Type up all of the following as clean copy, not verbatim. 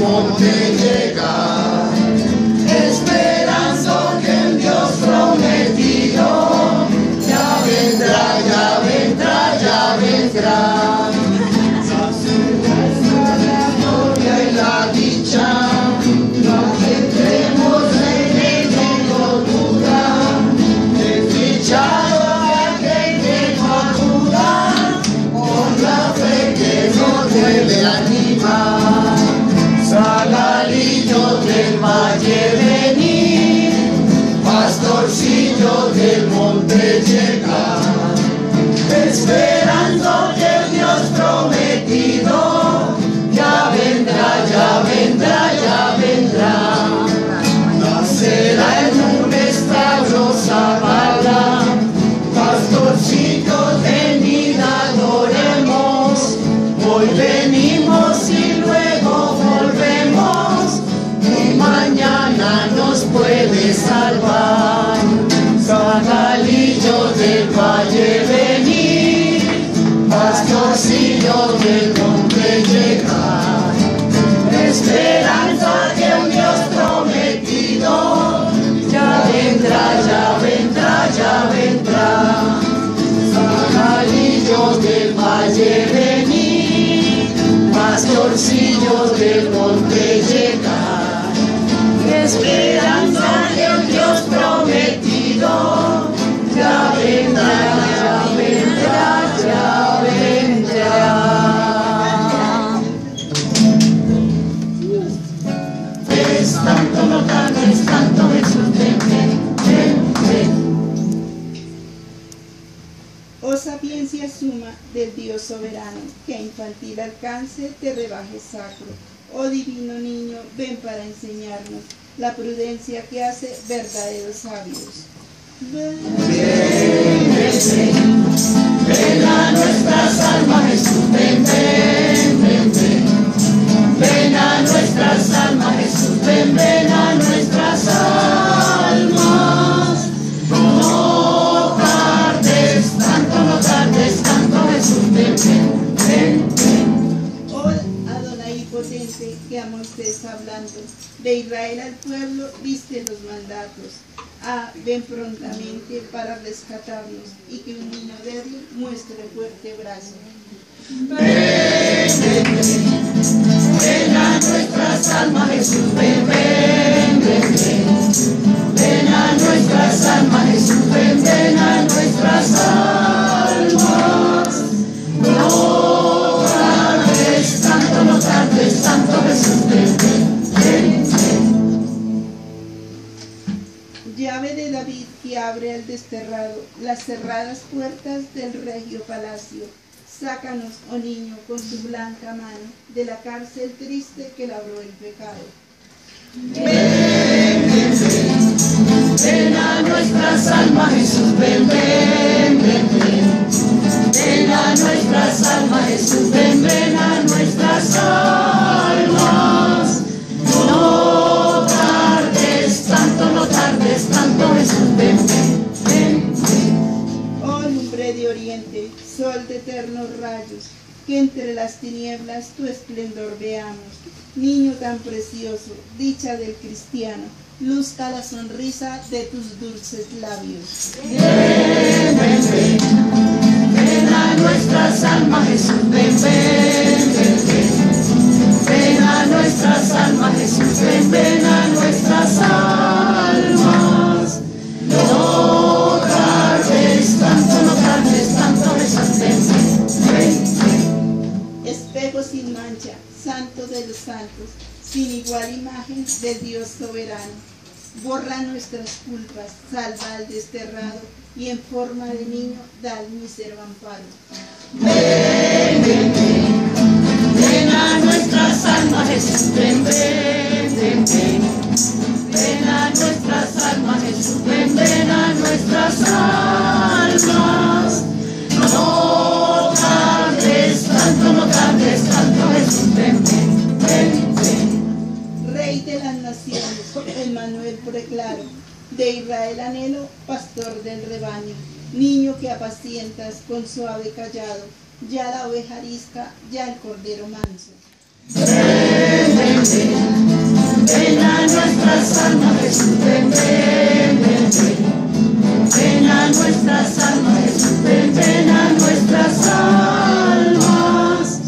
monte llegar, esperando que el Dios prometido ya vendrá, ya vendrá, ya vendrá. La gloria y la dicha, no entremos en el mundo duda, desdichado aquel que no acuda, con la fe que nos debe animar. Zagalillo del valle venir, pastorcillo del monte llegar, esperando que el Dios prometido ya vendrá, ya vendrá, ya vendrá. Nacerá en un establo Zabala, pastorcillos venid adoremos, hoy venimos y luego volvemos, y mañana nos puede salvar. Zagalillo del valle venir, pastorcillos del monte llegar, esperando que un Dios prometido ya vendrá, ya vendrá, ya vendrá. Zagalillo del valle venir, pastorcillos del monte llegar, esperando que un Dios prometido ya vendrá, ya vendrá, ya vendrá. Es tanto no tardes, tanto Jesús, ven, ven, ven, ven. Oh sapiencia suma del Dios soberano, que a infantil alcance te rebajes sacro. Oh divino niño, ven para enseñarnos la prudencia que hace verdaderos sabios. Ven, Ven, ven a nuestras almas, Jesús, ven, ven, ven, ven. Ven a nuestras almas, Jesús, ven, ven a nuestras almas. No tardes tanto, no tardes tanto, Jesús, ven, ven, ven, ven. oh Adonai potente, que a Moisés hablando, de Israel al pueblo diste los mandatos. Ah, ven prontamente para rescatarnos, y que un niño débil muestre fuerte brazo. Ven, ven, ven. Ven a nuestras almas, Jesús, ven, ven, ven, ven. Ven a nuestras almas, Jesús, ven, ven a nuestras almas. No tardes tanto, no tardes tanto, Jesús, ven, ven, ven, ven. Llave de David que abre al desterrado las cerradas puertas del regio palacio. Sácanos, oh niño, con tu blanca mano, de la cárcel triste que labró el pecado. Ven, ven, ven. Ven a nuestras almas, Jesús, ven, ven, ven, ven. Ven a nuestras almas, Jesús, ven, ven a nuestras almas. No tardes tanto, no tardes tanto, Jesús, ven, ven, ven, ven. Oh lumbre de oriente, sol de eternos rayos, que entre las tinieblas tu esplendor veamos. Niño tan precioso, dicha del cristiano, luzca la sonrisa de tus dulces labios. Ven, ven, ven. Ven a nuestras almas, Jesús, ven, ven, ven, ven. Ven a nuestras almas, Jesús, ven, ven a nuestras almas. No tardes tanto, no tardes tanto, Jesús, ven, ven, ven. Espejo sin mancha, santo de los santos, sin igual imagen del Dios soberano. Borra nuestras culpas, salva al desterrado, y en forma de niño da el mísero amparo. Ven, ven, ven. Ven a nuestras almas, Jesús, ven, ven, ven, ven. Ven a nuestras almas, Jesús, ven, ven a nuestras almas. No tardes tanto, no tardes tanto, Jesús, ven, ven, ven, ven. Rey de las naciones, Emmanuel preclaro, de Israel anhelo, pastor del rebaño, niño que apacientas con suave callado, ya la oveja arisca, ya el cordero manso. Ven, ven, ven, ven, ven a nuestras almas, Jesús, ven, ven, ven, ven, ven a nuestras almas, Jesús, ven, ven a nuestras almas.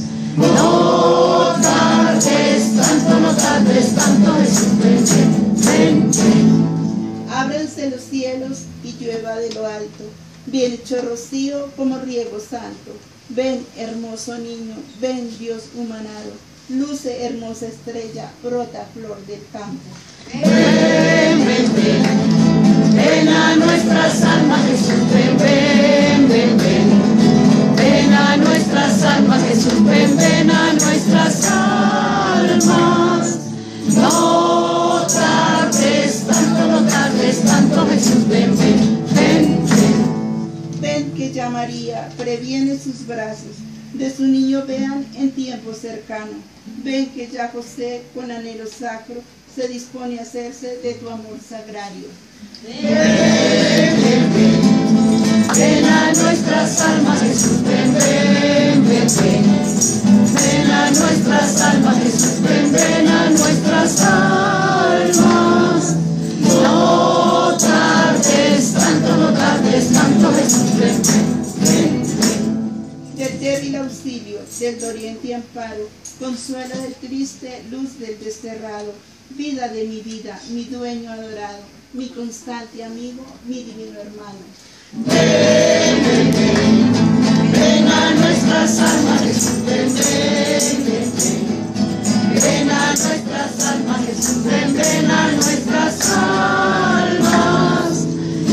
No tardes tanto, no tardes tanto, Jesús, ven, ven, ven, ven. Ábranse los cielos y llueva de lo alto, bien hecho rocío como riego santo. Ven, hermoso niño, ven, Dios humanado, luce hermosa estrella, brota flor del campo. Ven, ven, ven, ven a nuestras almas, Jesús, ven, ven, ven, ven, ven a nuestras almas, Jesús, ven, ven a nuestras almas. No tardes tanto, no tardes tanto, Jesús, ven, ven, ven, ven. Ven que ya María previene sus brazos, de su niño vean en tiempo cercano. Ven que ya José con anhelo sacro se dispone a hacerse de tu amor sagrario. Ven, ven, ven, ven a nuestras almas, Jesús, ven, ven, ven, ven, ven a nuestras almas, Jesús, ven, ven a nuestras almas. No tardes tanto, no tardes tanto, Jesús, ven, ven, ven. Del débil auxilio, del doliente amparo, consuelo del triste, luz del desterrado, vida de mi vida, mi dueño adorado, mi constante amigo, mi divino hermano. Ven, ven, ven, ven a nuestras almas, Jesús, ven, ven, ven, ven, ven a nuestras almas, Jesús, ven, ven a nuestras almas.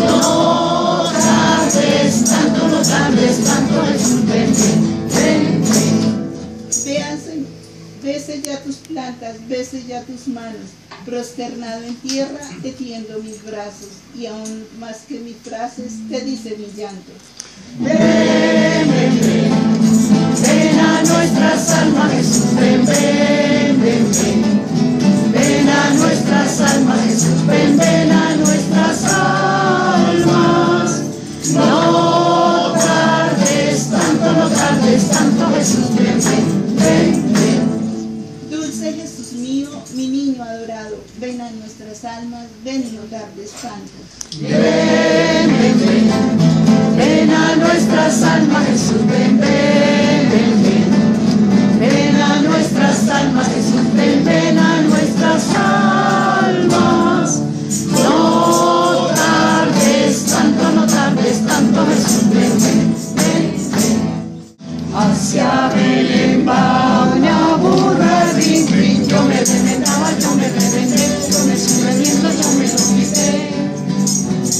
No tardes tanto, no tardes tanto, Jesús, ven, ven, ven, ven. Vean, Señor, bese ya tus plantas, bese ya tus manos, prosternado en tierra, te tiendo mis brazos, y aún más que mis frases, te dice mi llanto. Ven, ven, ven, ven a nuestras almas, Jesús, ven, ven, ven, ven, ven a nuestras almas, Jesús, ven, ven a nuestras almas. No tardes tanto, no tardes tanto, Jesús, ven, ven, ven, ven. Dulce Jesús mío, mi niño adorado, ven a nuestras almas, ven y no tardes tanto. Ven, ven, ven, ven a nuestras almas, Jesús, ven, ven, ven, ven, ven a nuestras almas, Jesús, ven, ven a nuestras almas. No tardes tanto, no tardes tanto, Jesús, ven, ven, ven, ven. Hacia Belén va una burra, rin, rin, yo me remendaba, yo me remendé, yo me estoy vendiendo, yo me lo quité.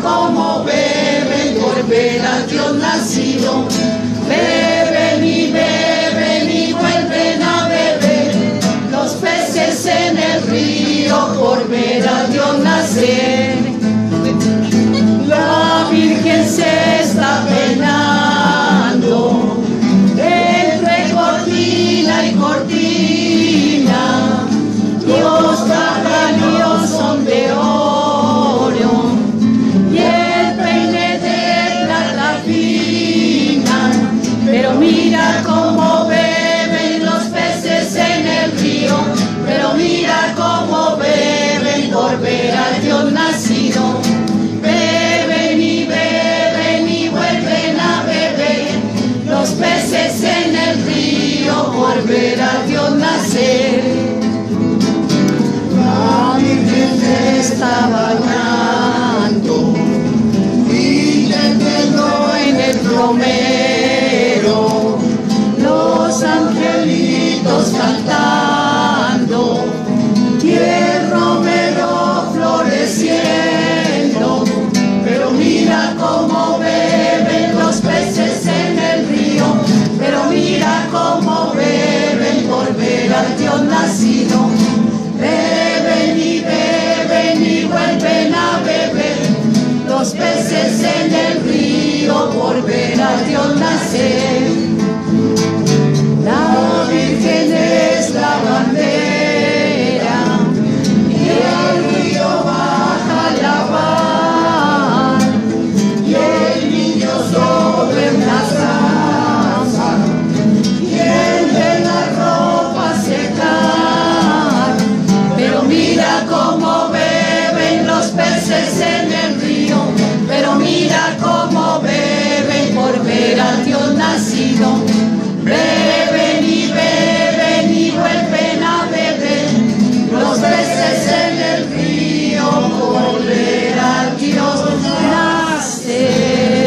como beben por ver a Dios nacido. Beben y vuelven a beber los peces en el río por ver a Dios nacer. La Virgen se está peinando entre cortina y cortina. Los caballos son de oro y el peine de plata fina. Pero mira cómo beben los peces en el río. Pero mira cómo beben por ver a Dios nacido. Beben y vuelven a beber los peces en el río por ver a Dios nacer. La Virgen se está bañando y tendiendo en el romero, los angelitos cantando y el romero floreciendo. Pero mira cómo beben los peces en el río. Pero mira cómo beben por ver al Dios nacido. Beben y vuelven a beber los peces en el río por ver a Dios nacer. La Virgen es la bandera y el río baja la mar y el niño sobre una zaza y el de la ropa secar. Pero mira cómo beben los peces en el río. Pero mira cómo beben por ver a Dios nacido. Beben y vuelven a beber los peces en el río por ver a Dios nacer.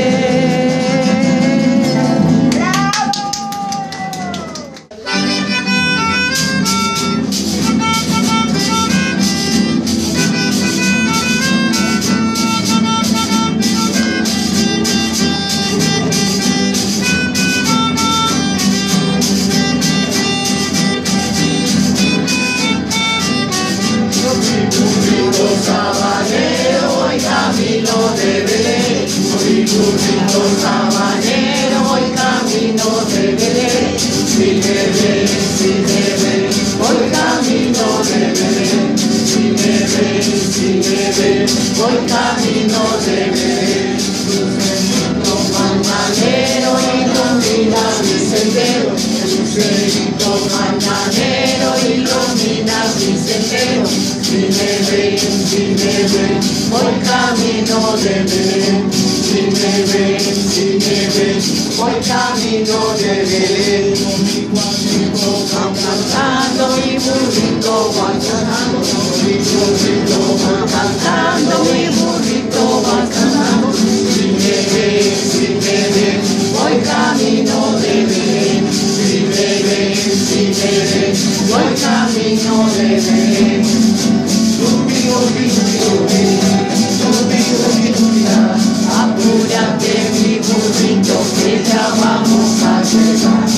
Sabanero y camino de Belén, mi burrito sabanero y camino de Belén, si me ven, voy camino de Belén, si me ven, voy camino de Belén. Lucerito mañanero ilumina mi sendero, lucerito mañanero ilumina mi sendero. Si me ven, voy camino de Belén. Si me ven, voy camino de Belén. Mi guachito van cantando, mi burrito van cantando, mi burrito van cantando, mi burrito van cantando. Si me ven, voy camino de Belén. Si me ven, voy camino de Belén. Apúrate mi burrito que ya vamos a llegar.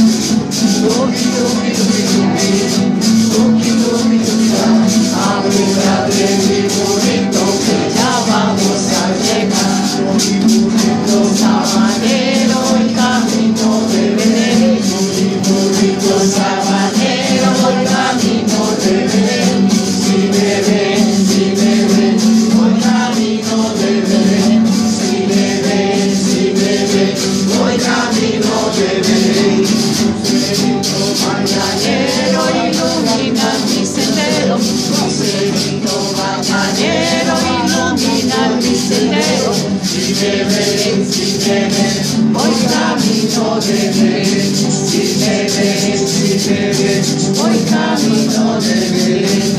Apúrate mi burrito que ya vamos a llegar. Mi burrito sabanero y camino de Belén. Mi burrito sabanero y camino de Belén. Si me ven, voy camino de Belén. Si me ven, voy camino de Belén. Lucerito mañanero ilumina mi sendero. Lucerito mañanero ilumina mi sendero. Si me ven, voy camino de Belén. Si me ven, voy camino de Belén.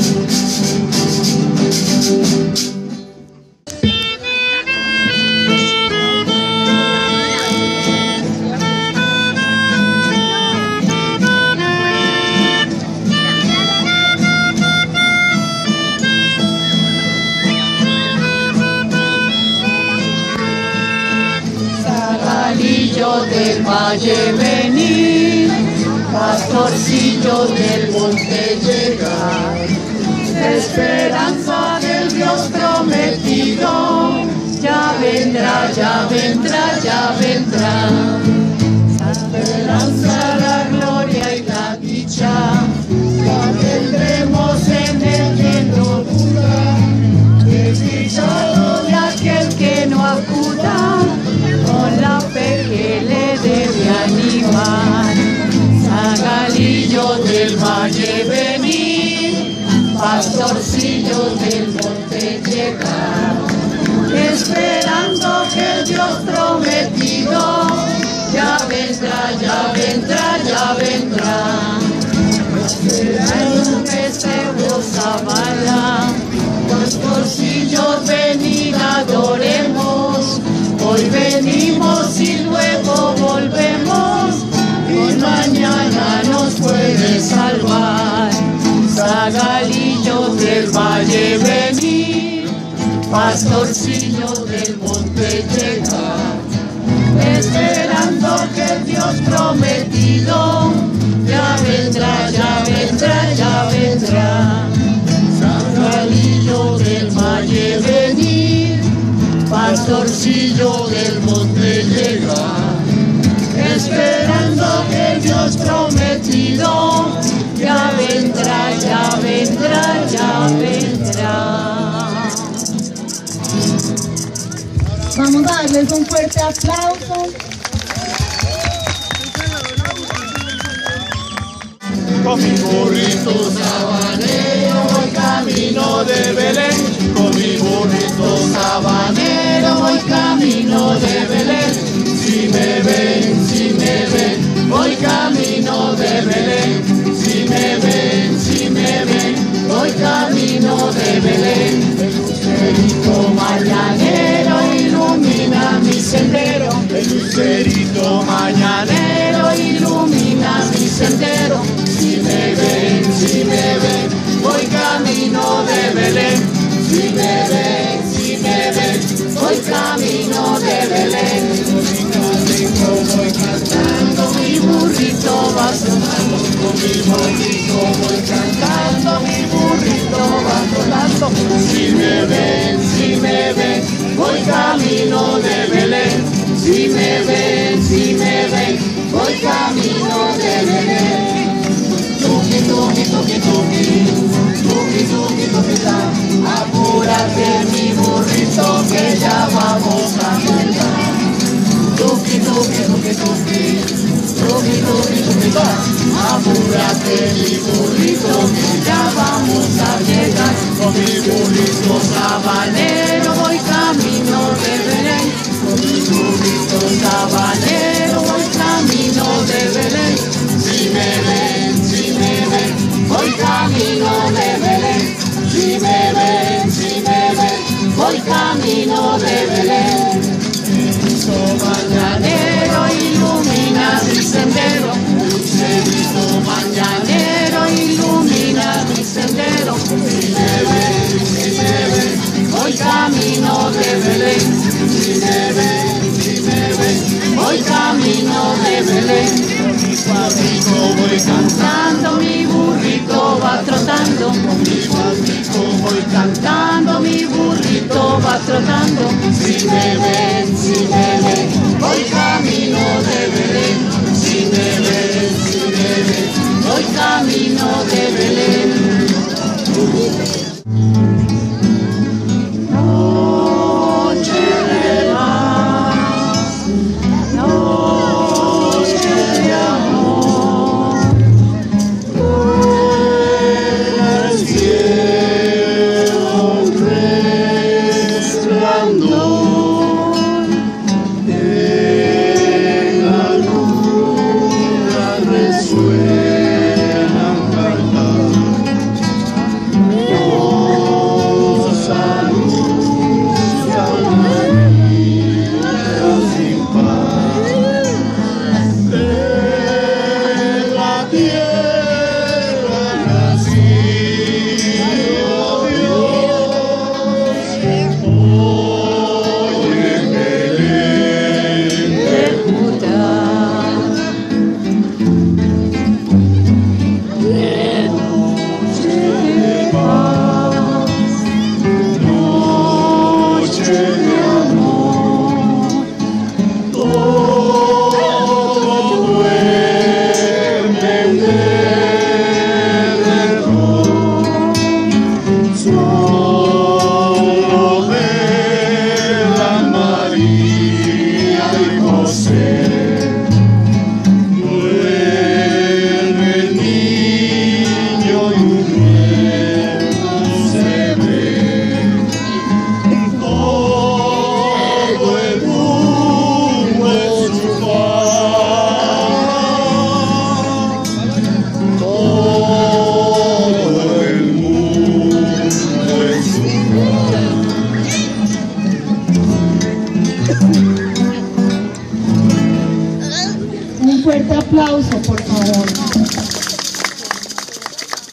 Sagalillo del valle venir, pastorcillo del monte llegar, esperanza del Dios prometido, ya vendrá, ya vendrá, ya vendrá. Esperanza, la gloria y la dicha, la tendremos en el que no duda. Desdichado de aquel que no acuda, con la fe que le debe animar. Sagalillo del valle venir, pastorcillo del monte llegar, esperando que el Dios prometido ya vendrá, ya vendrá, ya vendrá. Esperando un pesebre Zabala, pastorcillos venid adoremos, hoy venimos y luego volvemos, y mañana nos puede salvar. Sagalillo del valle venir, pastorcillo del monte llegar, esperando que el Dios prometido ya vendrá, ya vendrá, ya vendrá. Sagalillo del valle venir, pastorcillo del monte llegar, esperando que el Dios prometido ya vendrá, ya vendrá, ya vendrá. Vamos a darles un fuerte aplauso. Con mi burrito sabanero voy camino de Belén, con mi burrito sabanero voy camino de Belén. Si me ven, voy camino de Belén. Si me ven, voy camino de Belén. El lucerito mañanero ilumina mi sendero, el lucerito mañanero ilumina mi sendero. Si me ven, voy camino de Belén. Si me ven, voy camino de Belén. Voy cantando, mi burrito va sonando, con mi burrito voy cantando, mi burrito va sonando. Si me ven, voy camino de Belén. Si me ven, voy camino de Belén. Tuki, tuki, tuki, tuki, tuki, tuki, tuki, ta. Apúrate mi burrito que ya vamos a llegar. Tuki, tuki, tuki, tuki, tuki, tuki, tuki, ta. Apúrate mi burrito que ya vamos a llegar. Con mi burrito sabanero voy camino de Belén. Con mi burrito sabanero voy camino de Belén. Si me ven, voy camino de Belén. Si me ven, voy camino de Belén. El mañanero ilumina mi sendero, el lucerito mañanero ilumina mi sendero. Si me ven, voy camino de Belén. Si me ven, voy camino de Belén. Mi cuadrito voy cantando, mi burrito va trotando. Con mi cuadrito voy cantando, mi burrito va trotando. Si me ven, voy camino de Belén. Si me ven, voy camino de Belén. Noche de paz, noche de amor, el cielo un resplandor, en la luna resuenan cantar. Un fuerte aplauso, por favor.